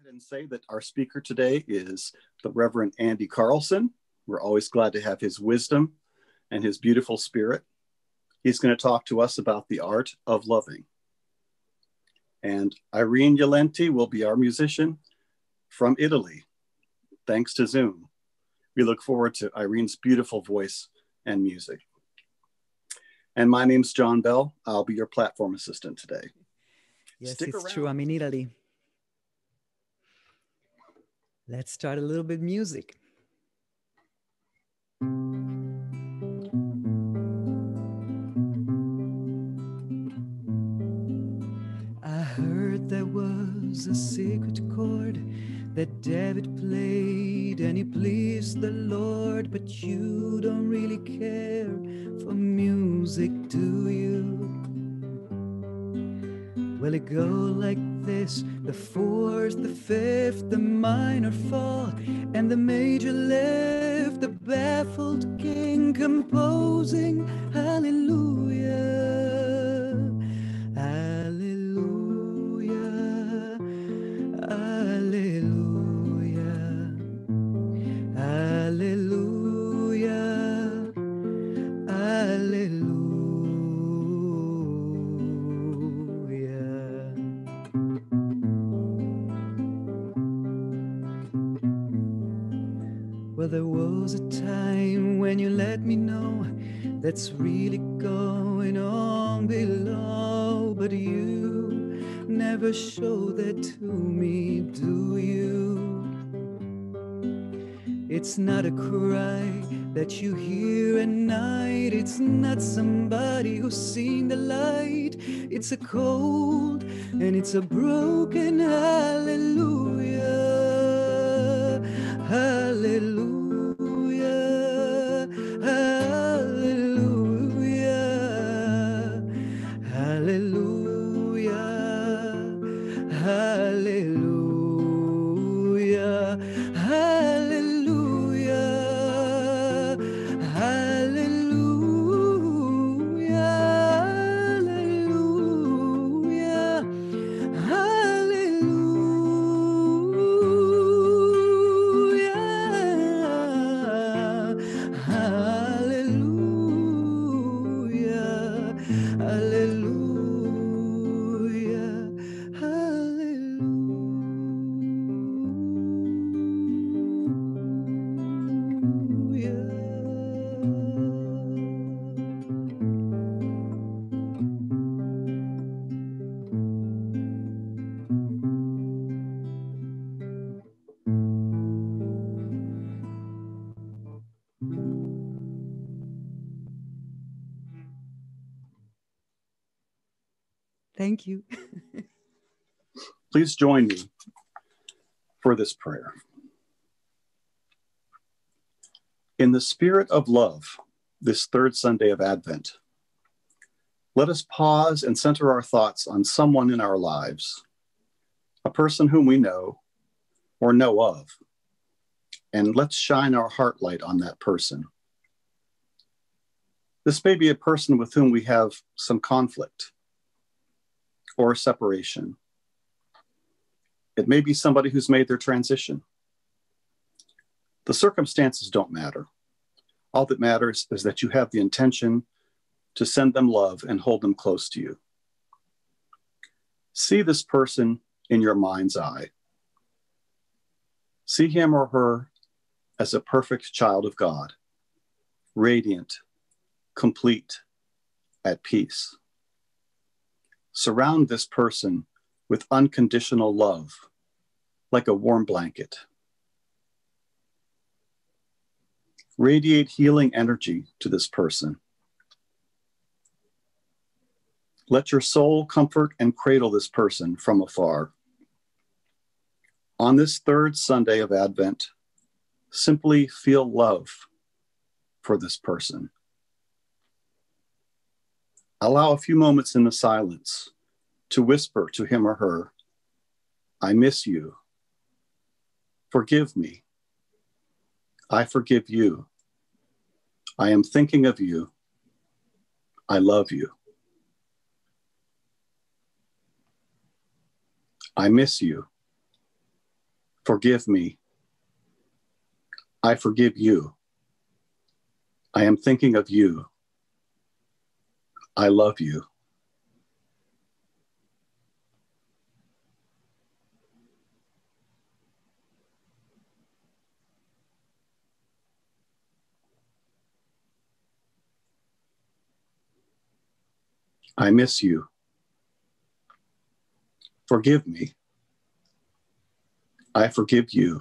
ahead and say that our speaker today is the Reverend Andy Carlson. We're always glad to have his wisdom and his beautiful spirit. He's going to talk to us about the art of loving. And Irene Jalenti will be our musician from Italy, thanks to Zoom. We look forward to Irene's beautiful voice and music. And my name's John Bell. I'll be your platform assistant today. Yes, Stick it's around. true. I'm in Italy. Let's start a little bit music. I heard there was a secret chord that David played and he pleased the Lord, but you don't really care for music, do you? Well, it go like this: the fourth, the fifth, the minor fall, and the major lift, the baffled king composing hallelujah, hallelujah, hallelujah, hallelujah, hallelujah. Well, there was a time when you let me know that's really going on below, but you never show that to me, do you? It's not a cry that you hear at night. It's not somebody who's seen the light. It's a cold and it's a broken hallelujah, hallelujah, hallelujah, hallelujah, hallelujah, hallelujah, hallelujah, hallelujah, hallelujah, Thank you. Please join me for this prayer. In the spirit of love, this third Sunday of Advent, let us pause and center our thoughts on someone in our lives, a person whom we know or know of, and let's shine our heart light on that person. This may be a person with whom we have some conflict or separation. It may be somebody who's made their transition. The circumstances don't matter. All that matters is that you have the intention to send them love and hold them close to you. See this person in your mind's eye. See him or her as a perfect child of God, radiant, complete, at peace. Surround this person with unconditional love, like a warm blanket. Radiate healing energy to this person. Let your soul comfort and cradle this person from afar. On this third Sunday of Advent, simply feel love for this person. Allow a few moments in the silence to whisper to him or her, I miss you. Forgive me. I forgive you. I am thinking of you. I love you. I miss you. Forgive me. I forgive you. I am thinking of you. I love you. I miss you. Forgive me. I forgive you.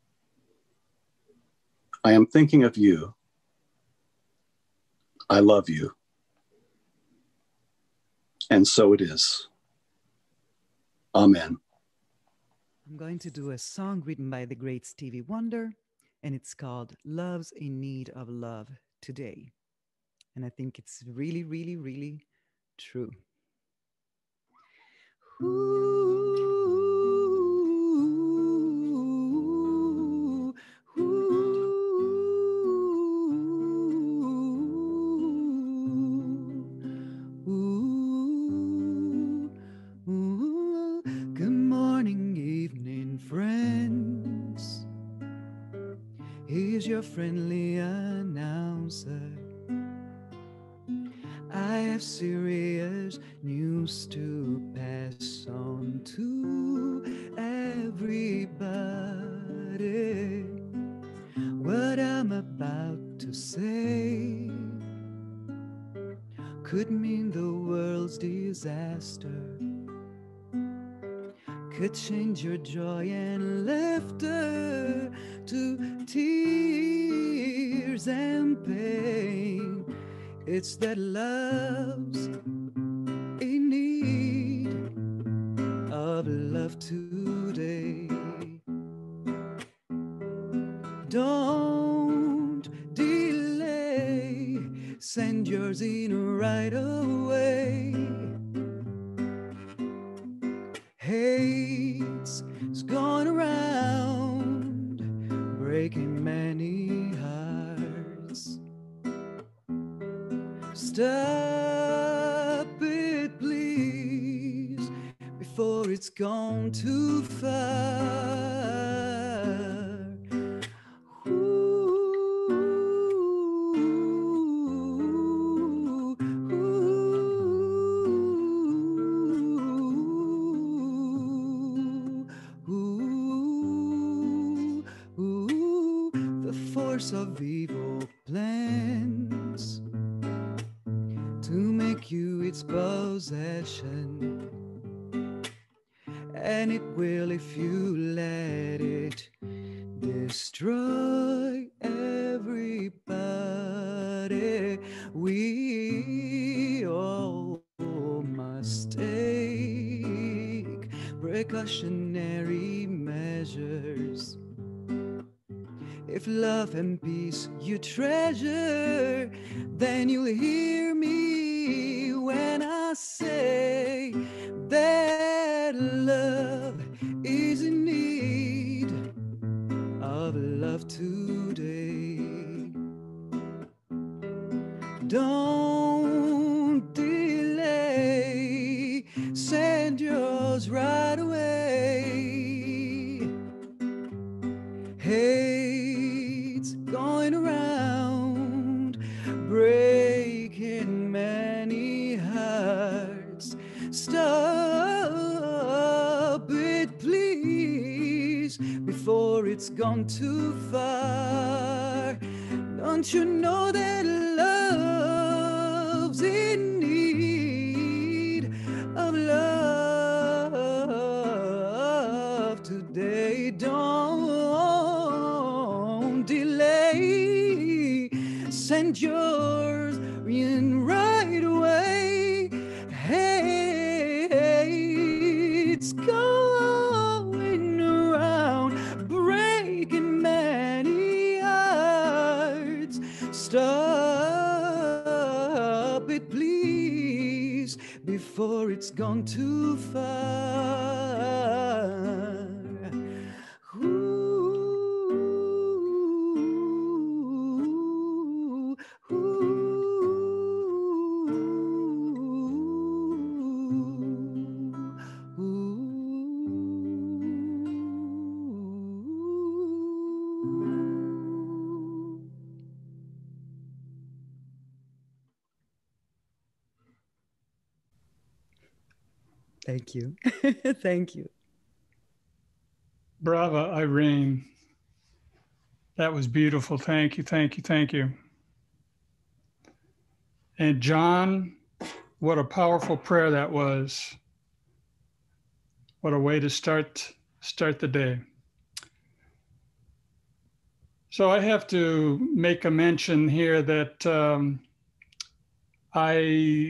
I am thinking of you. I love you. And so it is. Amen. I'm going to do a song written by the great Stevie Wonder, and it's called Love's in Need of Love Today. And I think it's really, really, really true. Ooh, ooh, ooh. Good morning, evening, friends. Here's your friendly announcer. I have serious news to pass on to everybody. What I'm about to say could mean the world's disaster, could change your joy and laughter to tears and pain. It's that love's in need of love today. Don't delay, send yours in right away. Hate's going around, breaking many hearts. Stop it, please, before it's gone too far. Ooh, ooh, ooh, the force of evil plans to make you its possession, and it will if you let it destroy everybody. We all must take precautionary measures. If love and peace you treasure, then you'll hear me when I say that love is in need of love today. Don't delay, send yours right away. Hate's going around, breaking many hearts. Stop it, please, before it's gone too far. Don't you know that love's in need of love today? Don't delay, send yours in right away. Hey, it's going around, breaking many hearts. Stop it, please, before it's gone too far. Ooh, ooh, ooh. Thank you. Thank you. Brava, Irene. That was beautiful. Thank you, thank you, thank you. And John, what a powerful prayer that was. What a way to start the day. So I have to make a mention here that I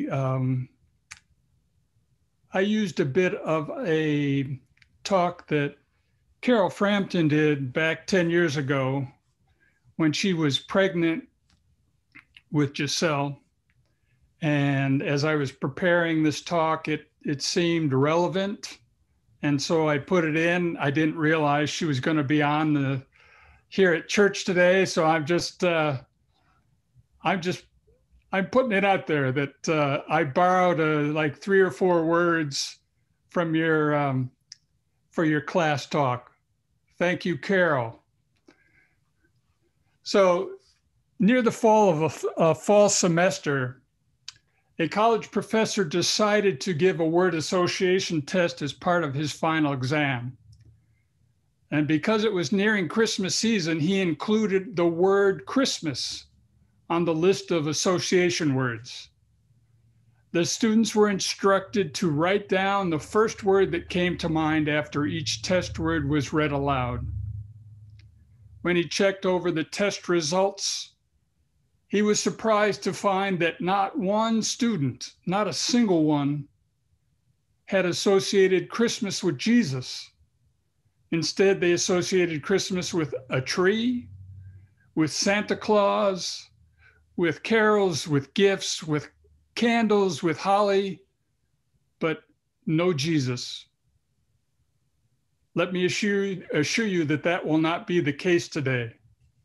used a bit of a talk that Carol Frampton did back 10 years ago when she was pregnant with Giselle. And as I was preparing this talk, it seemed relevant. And so I put it in. I didn't realize she was going to be on here at church today. So I'm putting it out there that I borrowed like 3 or 4 words from for your class talk. Thank you, Carol. So near the fall of a fall semester, a college professor decided to give a word association test as part of his final exam. And because it was nearing Christmas season, he included the word Christmas on the list of association words. The students were instructed to write down the first word that came to mind after each test word was read aloud. When he checked over the test results, he was surprised to find that not one student, not a single one, had associated Christmas with Jesus. Instead, they associated Christmas with a tree, with Santa Claus, with carols, with gifts, with candles, with holly, but no Jesus. Let me assure you that that will not be the case today.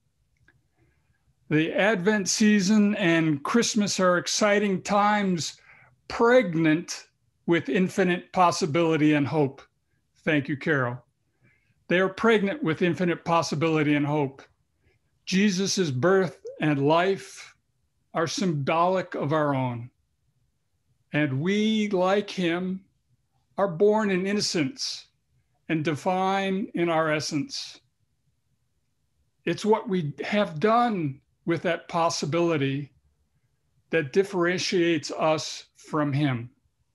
The Advent season and Christmas are exciting times, pregnant with infinite possibility and hope. Thank you, Carol. They are pregnant with infinite possibility and hope. Jesus' birth and life are symbolic of our own. And we, like him, are born in innocence and divine in our essence. It's what we have done with that possibility that differentiates us from him.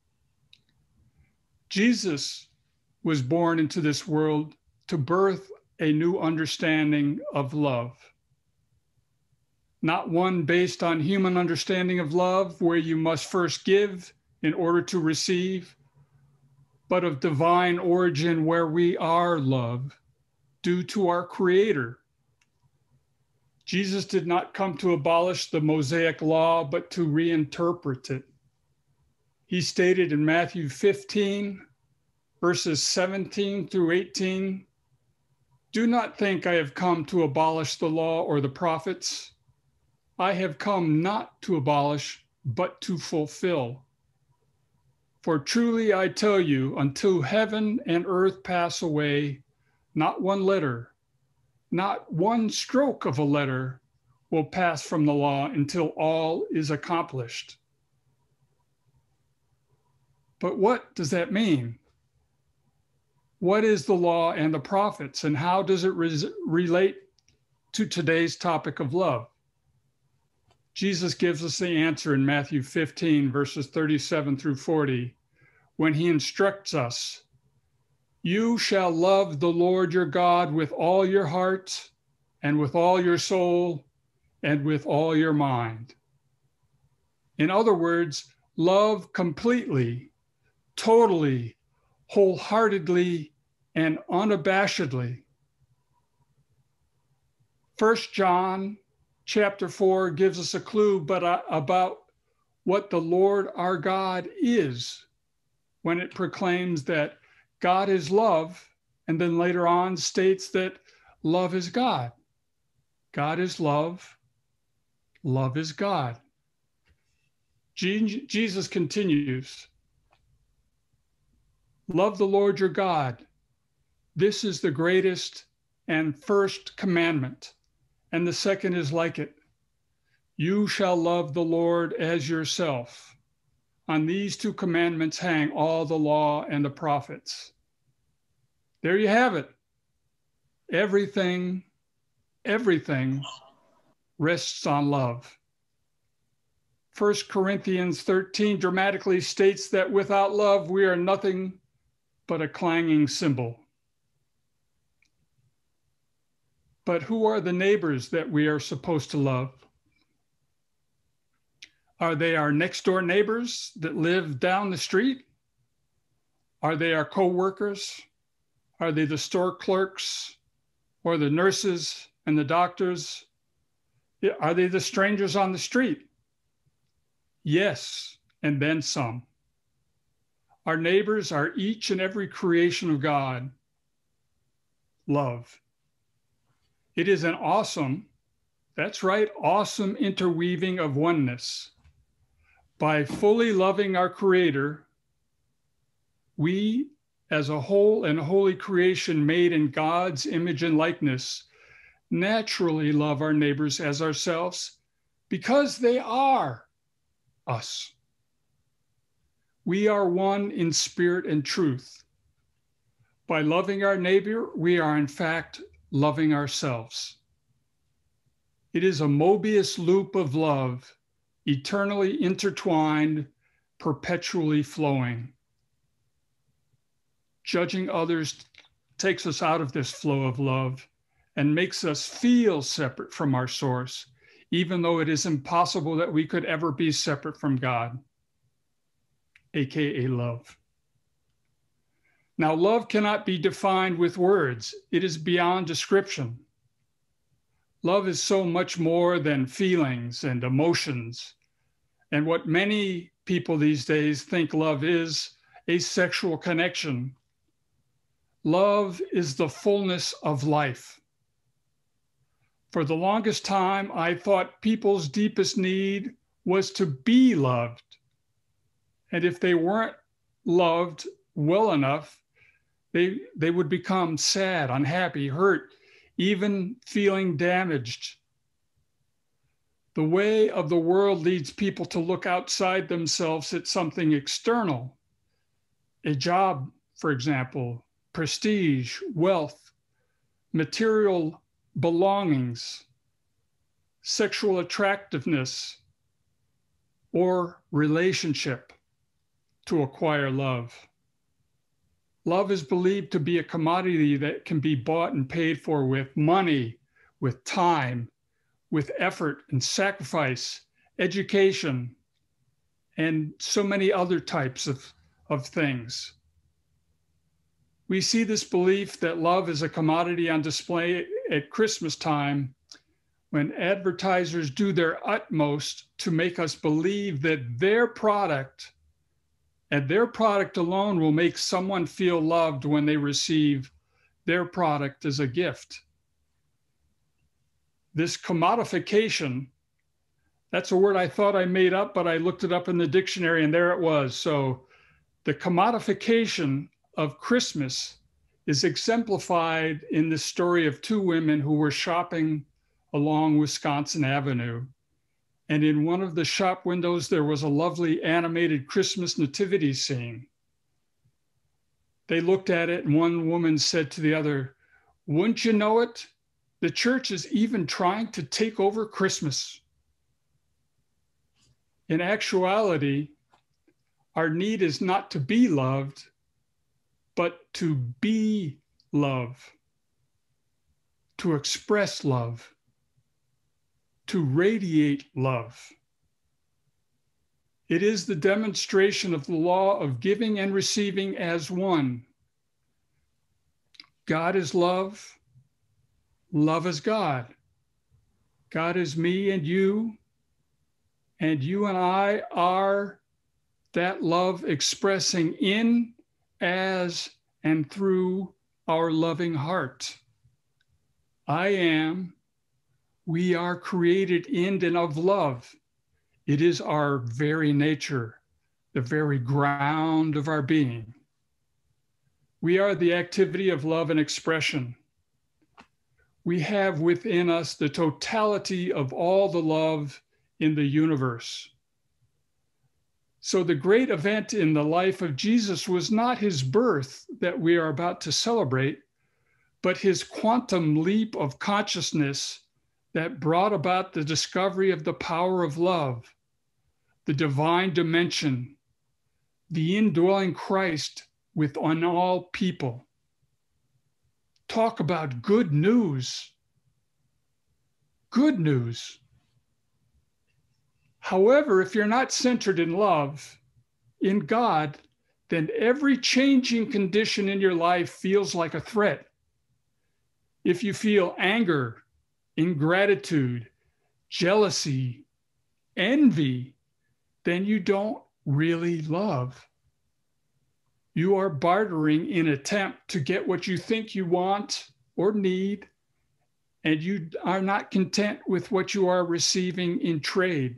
Jesus was born into this world to birth a new understanding of love. Not one based on human understanding of love, where you must first give in order to receive, but of divine origin, where we are love due to our Creator. Jesus did not come to abolish the Mosaic law, but to reinterpret it. He stated in Matthew 15, verses 17 through 18, "Do not think I have come to abolish the law or the prophets. I have come not to abolish, but to fulfill. For truly I tell you, until heaven and earth pass away, not one letter, not one stroke of a letter will pass from the law until all is accomplished." But what does that mean? What is the law and the prophets, and how does it relate to today's topic of love? Jesus gives us the answer in Matthew 15, verses 37 through 40, when he instructs us, "You shall love the Lord your God with all your heart and with all your soul and with all your mind." In other words, love completely, totally, wholeheartedly, and unabashedly. 1 John chapter 4 gives us a clue about what the Lord our God is when it proclaims that God is love, and then later on states that love is God. God is love, love is God. Jesus continues, "Love the Lord your God. This is the greatest and first commandment, and the second is like it. You shall love the Lord as yourself. On these two commandments hang all the law and the prophets. There you have it. Everything rests on love. 1 Corinthians 13 dramatically states that without love, we are nothing but a clanging cymbal. But who are the neighbors that we are supposed to love? Are they our next door neighbors that live down the street? Are they our co-workers? Are they the store clerks or the nurses and the doctors? Are they the strangers on the street? Yes, and then some. Our neighbors are each and every creation of God. Love. It is an awesome, that's right, awesome interweaving of oneness. By fully loving our Creator, we, as a whole and holy creation made in God's image and likeness, naturally love our neighbors as ourselves because they are us. We are one in spirit and truth. By loving our neighbor, we are in fact loving ourselves. It is a Mobius loop of love, eternally intertwined, perpetually flowing. Judging others takes us out of this flow of love and makes us feel separate from our source, even though it is impossible that we could ever be separate from God, aka love. Now, love cannot be defined with words. It is beyond description. Love is so much more than feelings and emotions. And what many people these days think love is a sexual connection. Love is the fullness of life. For the longest time, I thought people's deepest need was to be loved. And if they weren't loved well enough, they would become sad, unhappy, hurt, even feeling damaged. The way of the world leads people to look outside themselves at something external. A job, for example, prestige, wealth, material belongings, sexual attractiveness, or relationship to acquire love. Love is believed to be a commodity that can be bought and paid for with money, with time, with effort and sacrifice, education, and so many other types of things. We see this belief that love is a commodity on display at Christmas time when advertisers do their utmost to make us believe that their product and their product alone will make someone feel loved when they receive their product as a gift. This commodification, that's a word I thought I made up, but I looked it up in the dictionary and there it was. So the commodification of Christmas is exemplified in the story of two women who were shopping along Wisconsin Avenue. And in one of the shop windows, there was a lovely animated Christmas nativity scene. They looked at it and one woman said to the other, "Wouldn't you know it? The church is even trying to take over Christmas." In actuality, our need is not to be loved, but to be love, to express love, to radiate love. It is the demonstration of the law of giving and receiving as one. God is love. Love is God. God is me and you and I are that love expressing in, as, and through our loving heart. I am, we are created in and of love. It is our very nature, the very ground of our being. We are the activity of love and expression. We have within us the totality of all the love in the universe. So the great event in the life of Jesus was not his birth that we are about to celebrate, but his quantum leap of consciousness that brought about the discovery of the power of love, the divine dimension, the indwelling Christ within all people. Talk about good news. Good news. However, if you're not centered in love, in God, then every changing condition in your life feels like a threat. If you feel anger, ingratitude, jealousy, envy, then you don't really love. You are bartering in an attempt to get what you think you want or need, and you are not content with what you are receiving in trade.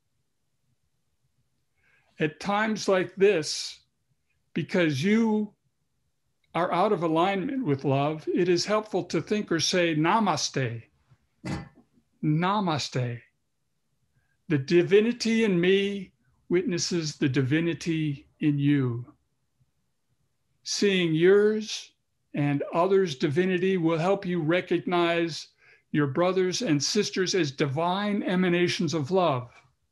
At times like this, because you are out of alignment with love, it is helpful to think or say namaste. Namaste. The divinity in me witnesses the divinity in you. Seeing yours and others' divinity will help you recognize your brothers and sisters as divine emanations of love.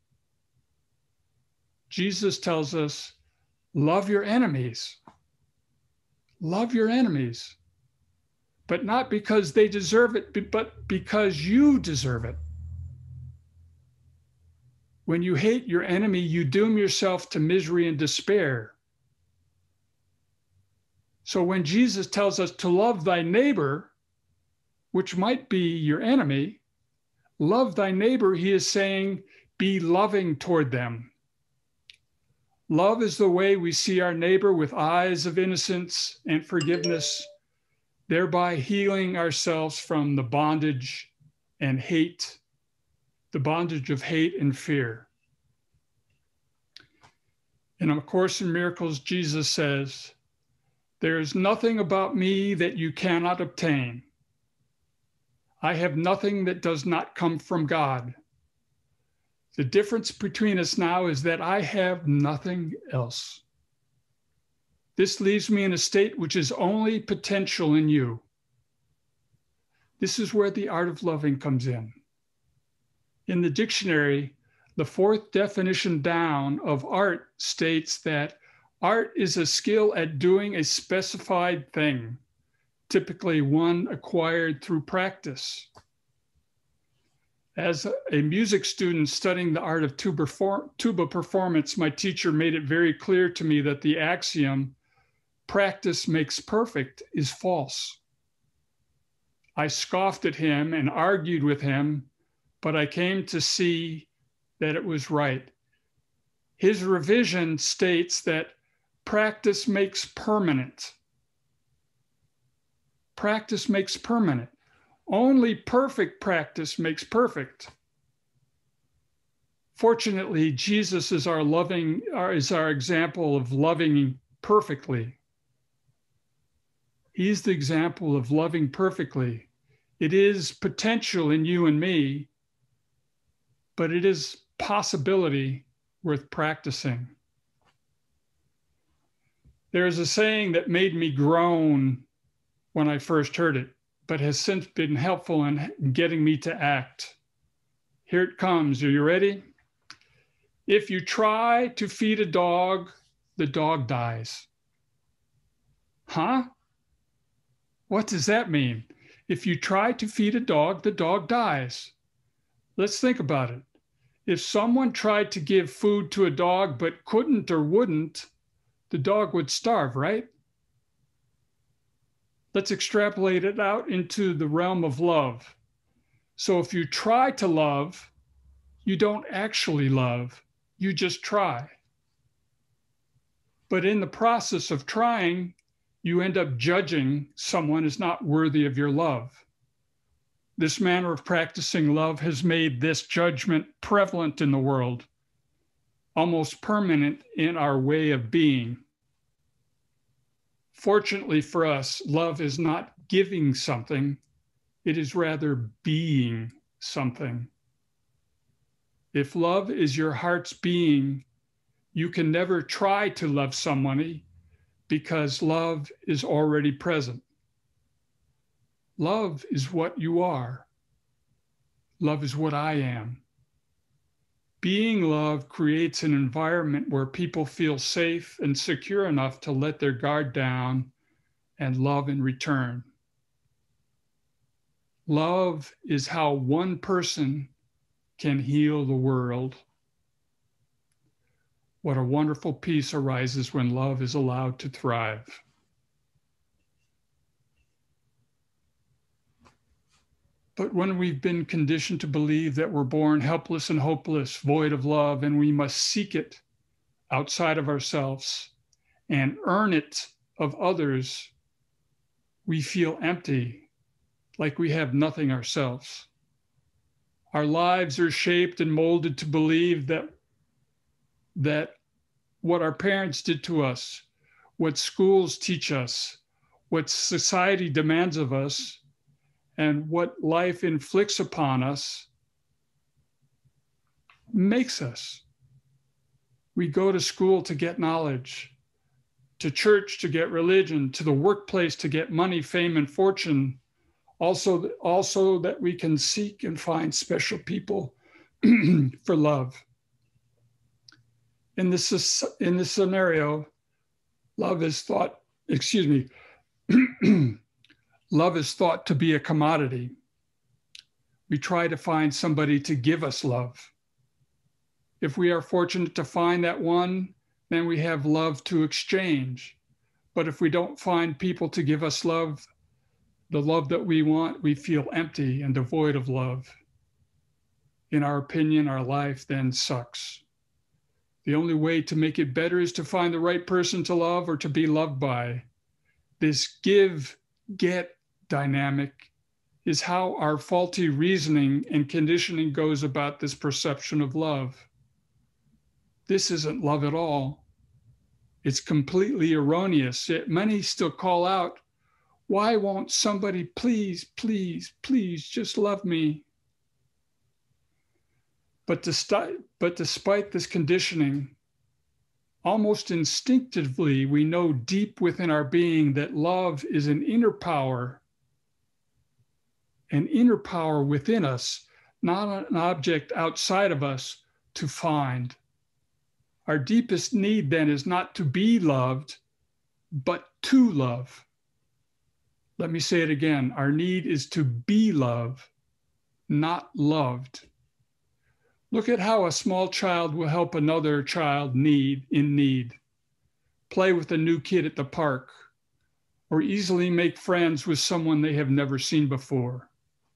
Jesus tells us, love your enemies. Love your enemies. But not because they deserve it, but because you deserve it. When you hate your enemy, you doom yourself to misery and despair. So when Jesus tells us to love thy neighbor, which might be your enemy, love thy neighbor, he is saying, be loving toward them. Love is the way we see our neighbor with eyes of innocence and forgiveness, thereby healing ourselves from the bondage and hate, the bondage of hate and fear. In A Course in Miracles, Jesus says, there is nothing about me that you cannot obtain. I have nothing that does not come from God. The difference between us now is that I have nothing else. This leaves me in a state which is only potential in you. This is where the art of loving comes in. In the dictionary, the fourth definition down of art states that art is a skill at doing a specified thing, typically one acquired through practice. As a music student studying the art of tuba performance, my teacher made it very clear to me that the axiom, practice makes perfect, is false. I scoffed at him and argued with him, but I came to see that it was right. His revision states that practice makes permanent. Practice makes permanent. Only perfect practice makes perfect. Fortunately, Jesus is our example of loving perfectly. He's the example of loving perfectly. It is potential in you and me, but it is possibility worth practicing. There is a saying that made me groan when I first heard it, but has since been helpful in getting me to act. Here it comes. Are you ready? If you try to feed a dog, the dog dies. Huh? What does that mean? If you try to feed a dog, the dog dies. Let's think about it. If someone tried to give food to a dog but couldn't or wouldn't, the dog would starve, right? Let's extrapolate it out into the realm of love. So if you try to love, you don't actually love, you just try. But in the process of trying, you end up judging someone as not worthy of your love. This manner of practicing love has made this judgment prevalent in the world, almost permanent in our way of being. Fortunately for us, love is not giving something, it is rather being something. If love is your heart's being, You can never try to love somebody because love is already present. Love is what you are. Love is what I am. Being love creates an environment where people feel safe and secure enough to let their guard down and love in return. Love is how one person can heal the world. What a wonderful peace arises when love is allowed to thrive. But when we've been conditioned to believe that we're born helpless and hopeless, void of love, and we must seek it outside of ourselves and earn it of others, we feel empty, like we have nothing ourselves. Our lives are shaped and molded to believe that what our parents did to us, what schools teach us, what society demands of us, and what life inflicts upon us makes us. We go to school to get knowledge, to church to get religion, to the workplace to get money, fame, and fortune. Also that we can seek and find special people for love. In this scenario, love is thought to be a commodity. We try to find somebody to give us love. If we are fortunate to find that one, then we have love to exchange. But if we don't find people to give us love, the love that we want, we feel empty and devoid of love. In our opinion, our life then sucks. The only way to make it better is to find the right person to love or to be loved by. This give-get dynamic is how our faulty reasoning and conditioning goes about this perception of love. This isn't love at all. It's completely erroneous, yet many still call out, "Why won't somebody please, please, please just love me?" But despite this conditioning, almost instinctively, we know deep within our being that love is an inner power within us, not an object outside of us to find. Our deepest need then is not to be loved, but to love. Let me say it again. Our need is to be loved, not loved. Look at how a small child will help another child in need, play with a new kid at the park, or easily make friends with someone they have never seen before.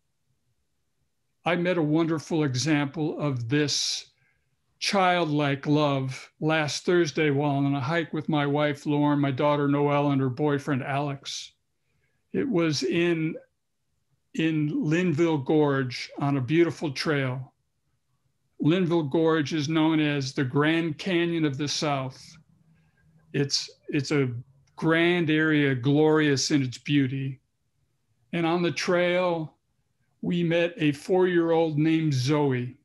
I met a wonderful example of this childlike love last Thursday while on a hike with my wife, Lauren, my daughter, Noelle, and her boyfriend, Alex. It was in Linville Gorge on a beautiful trail. Linville Gorge is known as the Grand Canyon of the South. It's a grand area, glorious in its beauty. And on the trail, we met a 4-year-old named Zoe.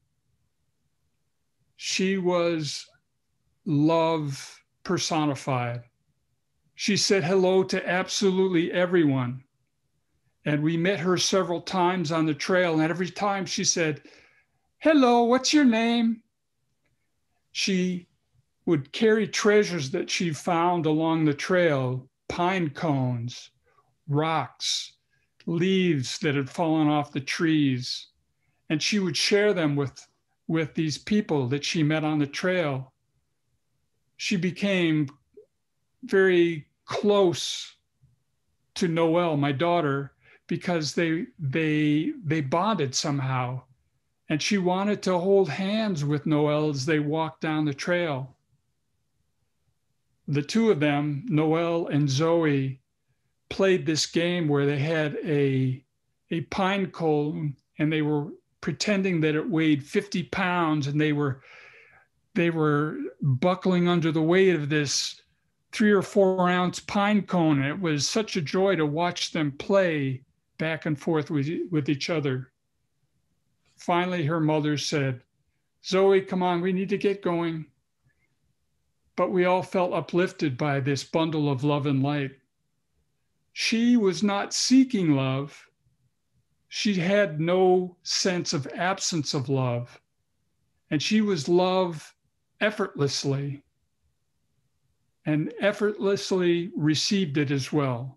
She was love personified. She said hello to absolutely everyone. And we met her several times on the trail. And every time she said, "Hello, what's your name?" She would carry treasures that she found along the trail, pine cones, rocks, leaves that had fallen off the trees. And she would share them with these people that she met on the trail. She became very close to Noelle, my daughter, because they bonded somehow. And she wanted to hold hands with Noelle as they walked down the trail. The two of them, Noelle and Zoe, played this game where they had a pine cone and they were pretending that it weighed 50 pounds, and they were buckling under the weight of this 3 or 4 ounce pine cone. And it was such a joy to watch them play back and forth with each other. Finally, her mother said, "Zoe, come on, we need to get going." but we all felt uplifted by this bundle of love and light. She was not seeking love. She had no sense of absence of love, and she was loved effortlessly and effortlessly received it as well.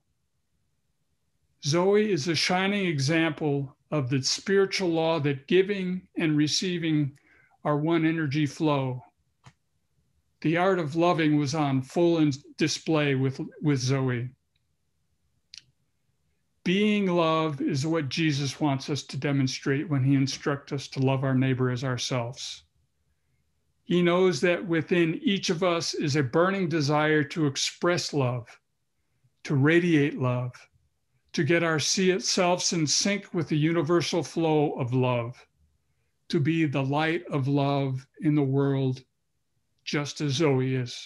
Zoe is a shining example of the spiritual law that giving and receiving are one energy flow. The art of loving was on full display with Zoe. Being love is what Jesus wants us to demonstrate when he instructs us to love our neighbor as ourselves. He knows that within each of us is a burning desire to express love, to radiate love, to get ourselves in sync with the universal flow of love, to be the light of love in the world, just as Zoe is.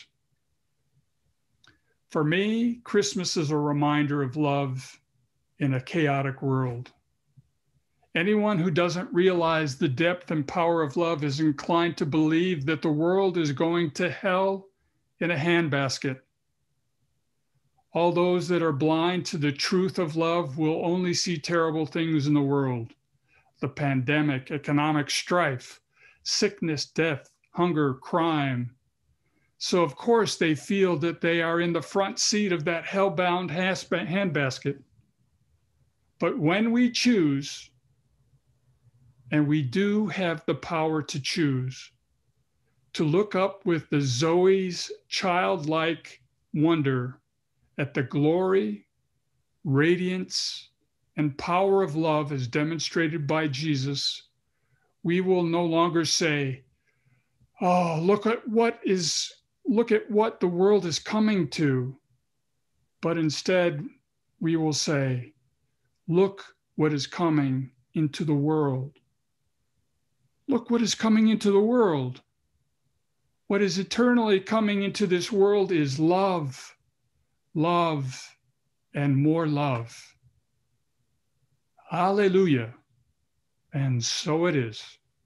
For me, Christmas is a reminder of love in a chaotic world. Anyone who doesn't realize the depth and power of love is inclined to believe that the world is going to hell in a handbasket. All those that are blind to the truth of love will only see terrible things in the world: the pandemic, economic strife, sickness, death, hunger, crime. So of course they feel that they are in the front seat of that hell-bound handbasket. But when we choose, and we do have the power to choose, to look up with the Zoe's childlike wonder at the glory, radiance, and power of love as demonstrated by Jesus, we will no longer say, "Oh, look at what the world is coming to." But instead, we will say, "Look what is coming into the world. Look what is coming into the world. What is eternally coming into this world is love, love, and more love." Hallelujah. And so it is.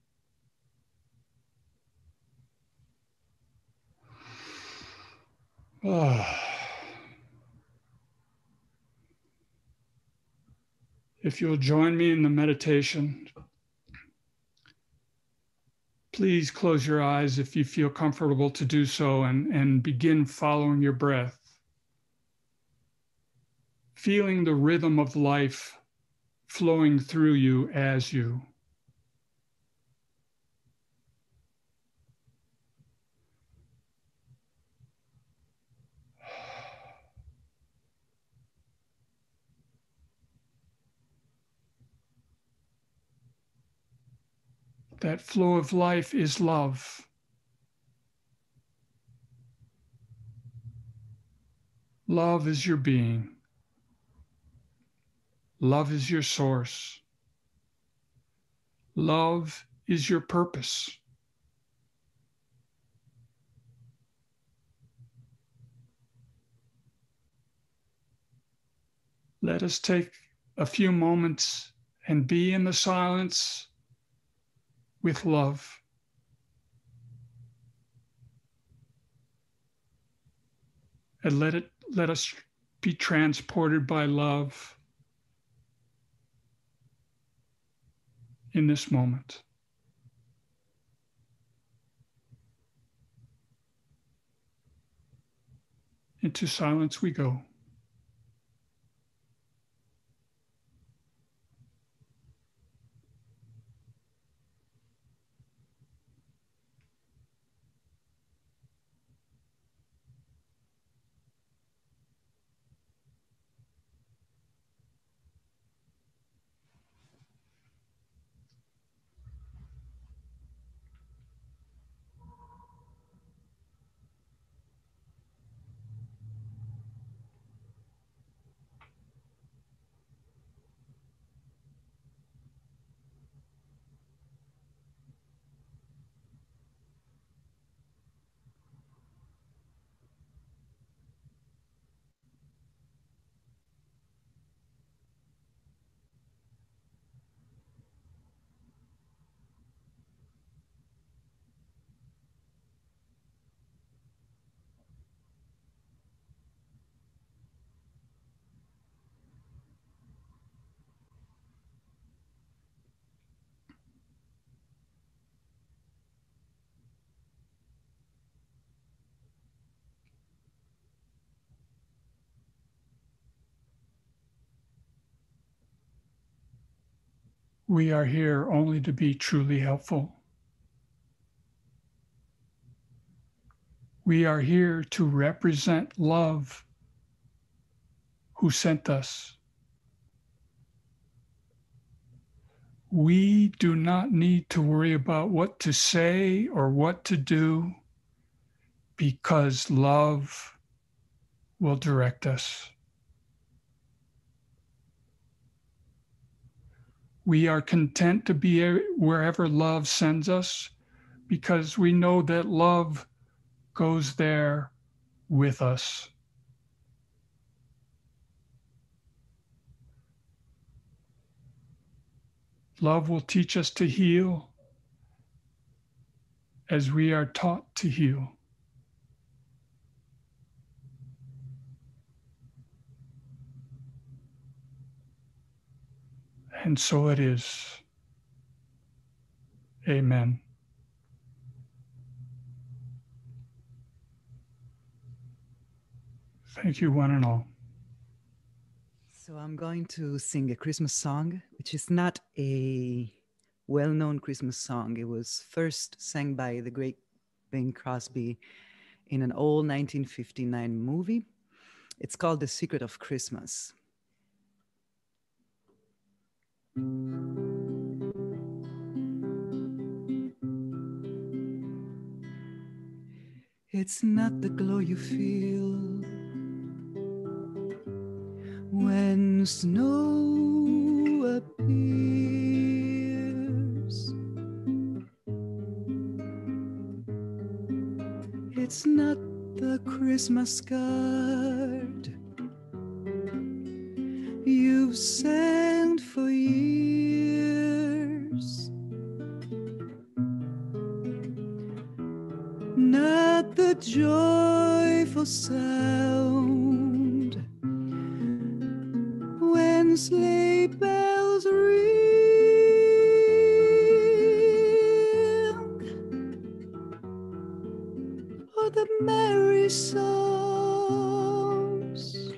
If you'll join me in the meditation, please close your eyes if you feel comfortable to do so, and begin following your breath, feeling the rhythm of life flowing through you as you. That flow of life is love. Love is your being. Love is your source. Love is your purpose. Let us take a few moments and be in the silence with love. And let us be transported by love in this moment. Into silence we go. We are here only to be truly helpful. We are here to represent love who sent us. We do not need to worry about what to say or what to do because love will direct us. We are content to be wherever love sends us because we know that love goes there with us. Love will teach us to heal as we are taught to heal. And so it is. Amen. Thank you, one and all. So I'm going to sing a Christmas song, which is not a well-known Christmas song. It was first sang by the great Bing Crosby in an old 1959 movie. It's called The Secret of Christmas. It's not the glow you feel when snow appears. It's not the Christmas card you've sent for years. Not the joyful sound when sleigh bells ring, or the merry songs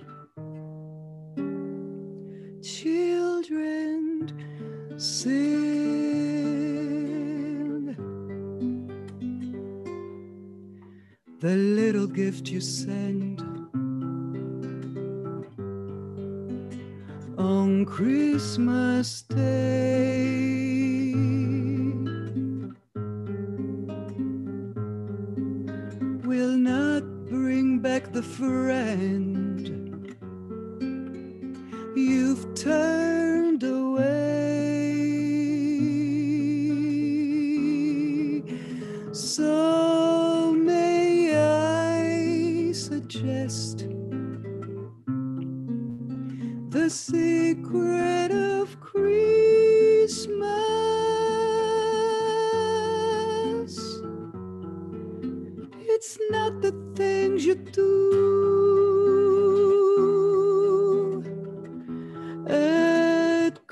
children sing. The little gift you send on Christmas Day will not bring back the friend you've turned away. So may I suggest the secret of Christmas. It's not the things you do at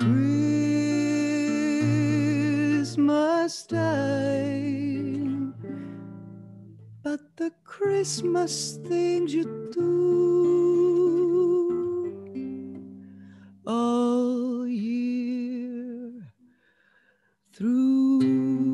Christmas time, but the Christmas things you do all year through.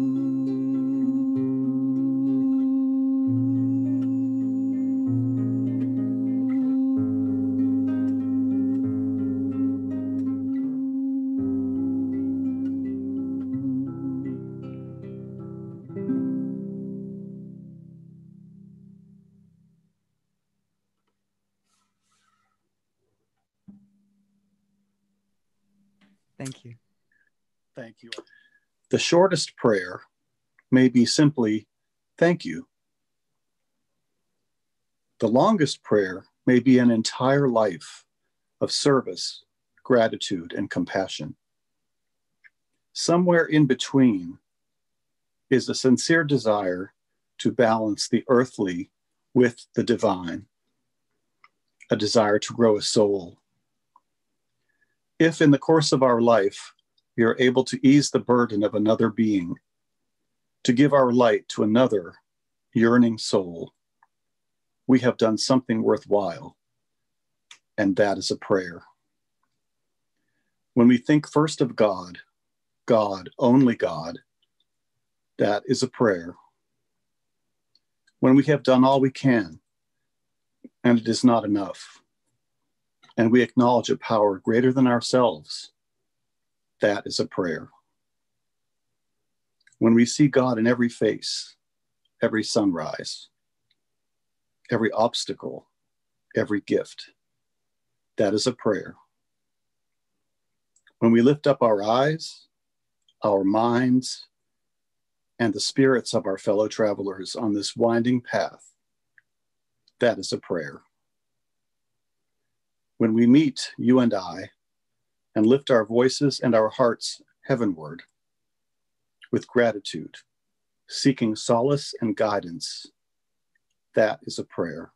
Thank you. Thank you. The shortest prayer may be simply, thank you. The longest prayer may be an entire life of service, gratitude, and compassion. Somewhere in between is a sincere desire to balance the earthly with the divine, a desire to grow a soul. If in the course of our life, we are able to ease the burden of another being, to give our light to another yearning soul, we have done something worthwhile, and that is a prayer. When we think first of God, God, only God, that is a prayer. When we have done all we can, and it is not enough, and we acknowledge a power greater than ourselves, that is a prayer. When we see God in every face, every sunrise, every obstacle, every gift, that is a prayer. When we lift up our eyes, our minds, and the spirits of our fellow travelers on this winding path, that is a prayer. When we meet, you and I, and lift our voices and our hearts heavenward with gratitude, seeking solace and guidance, that is a prayer.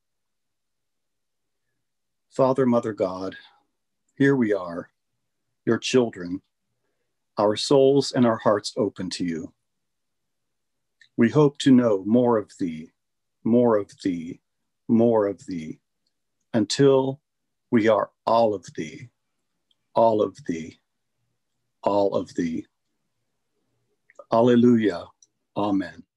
Father, Mother God, here we are, your children, our souls and our hearts open to you. We hope to know more of thee, more of thee, more of thee, until we are all of thee, all of thee, all of thee. Alleluia. Amen.